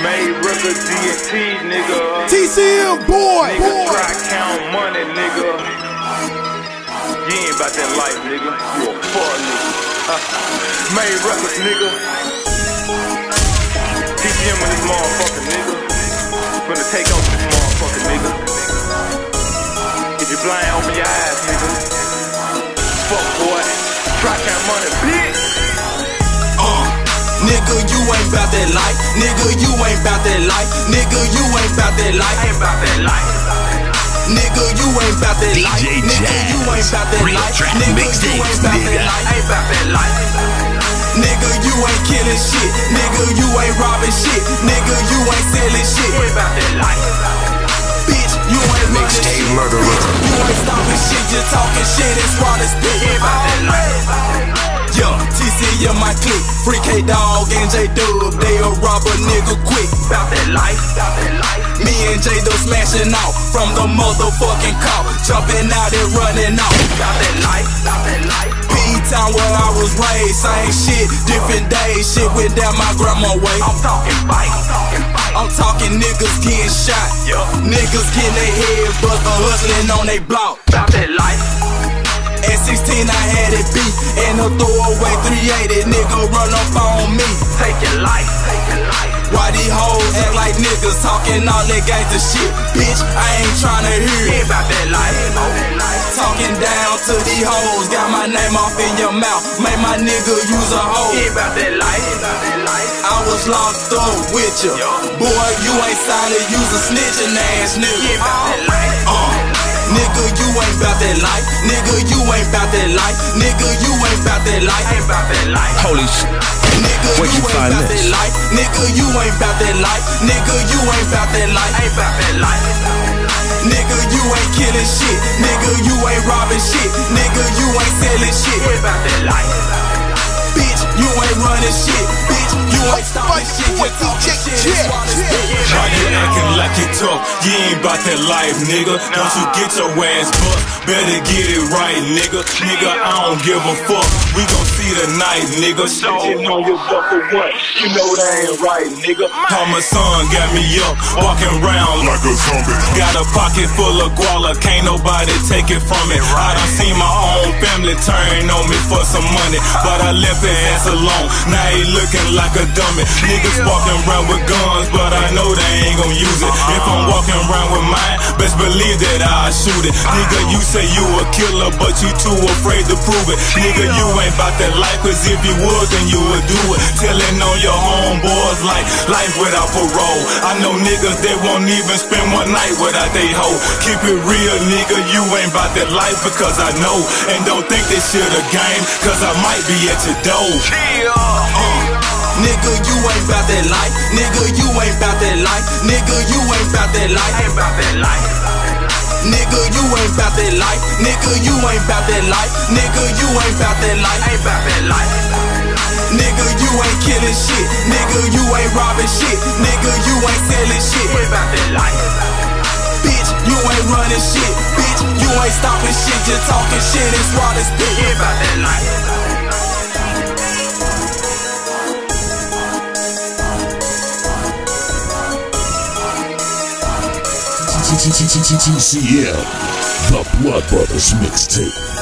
Made records, DNT, nigga. TCM, boy. Nigga, try count money, nigga. You ain't about that life, nigga. You a fuck nigga. Made records, nigga. TCM with this motherfucker, nigga. Finna take off this motherfucker, nigga. If you blind, open your eyes, nigga. Fuck, boy. Try count money, bitch. Nigga, you ain't bout that life. Nigga, you ain't bout that life. Nigga, you ain't bout that life. Ain't bout that life. Nigga, you ain't bout that life. Nigga, you ain't bout that life. Nigga, you ain't bout that life. Ain't bout that life. Nigga, you ain't killing shit. Nigga, you ain't robbing shit. Nigga, you ain't selling shit. Ain't bout that life. Bitch, you ain't running shit. Murderer. You ain't stopping shit. You're talking shit. It's raw as spit. Ain't bout that life. Yeah, TCM my clique. Free K-Dog and J-Dub, they a rob a nigga quick. Bout that life, bout that life. Me and J-Dub smashing out from the motherfucking cop, jumping out and running out. Bout that life, bout that life. P-Town where I was raised, same shit, different days. Shit went down my grandma way. I'm talking bike, I'm talking bike. I'm talking niggas getting shot. Yeah. Niggas getting their head bust, hustling on they block. Bout that life. At 16 I had it beat, and a throwaway 380, nigga run up on me. Take your life, take your life. Why these hoes act like niggas talking all that gangsta shit? Bitch, I ain't tryna hear it. Ain't bout that life, bout that life. Talking down to these hoes, got my name off in your mouth, make my nigga use a hoe. Ain't bout that life, ain't bout that life. I was locked up with you. Boy, you ain't solid, use a snitching ass nigga. Ain't bout that life. Nigga, you ain't bout that life. Nigga, you ain't bout that life. Nigga, you ain't bout that life. Ain't bout that life. Holy shit. Nigga, Where'd you you ain't find bout this? that life. Nigga, you ain't bout that life. Nigga, you ain't bout that life. Ain't bout that life. Nigga, you ain't killing shit. Nigga, you ain't robbing shit. Nigga, you ain't selling shit. Ain't bout that life. Bitch, you ain't running shit. Bitch, you ain't stopping shit. You talking shit. It's wild as bitch. Why you acting like you tough? You ain't bout that life, nigga. Don't you get your ass bust? Better get it right, nigga. Nigga, I don't give a fuck. We gon' see tonight, nigga. Shitting on your butt for what? You know that ain't right, nigga. How my son got me up, walking around like a zombie. Got a pocket full of guala, can't nobody take it from me. I done seen my own family turn on me for some money, but I left his ass alone. Now he looking like a dummy. Niggas walking around with guns, but I know they ain't gon' use it. If I'm walking around with mine, best believe that I'll shoot it. Nigga, you say you a killer, but you too afraid to prove it. Nigga, you ain't bout that life, cause if you would, then you would do it. Telling on your homeboys like life without parole. I know niggas that won't even spend one night without they hoe. Keep it real, nigga, you ain't bout that life, because I know. And don't think this shit a game, cause I might be at your door. Nigga, you ain't bout that life. Nigga, you ain't bout that life. Nigga, you ain't bout that life. Ain't bout that life. Nigga, you ain't bout that life. Nigga, you ain't bout that life. Nigga, you ain't bout that life. Ain't bout that life. Nigga, you ain't killing shit. Nigga, you ain't robbing shit. Nigga, you ain't selling shit. Ain't bout that life. Bitch, you ain't running shit. Bitch, you ain't stopping shit. You're talking shit. It's raw as bitch. Ain't bout that life. TCL, the Blood Brothers mixtape.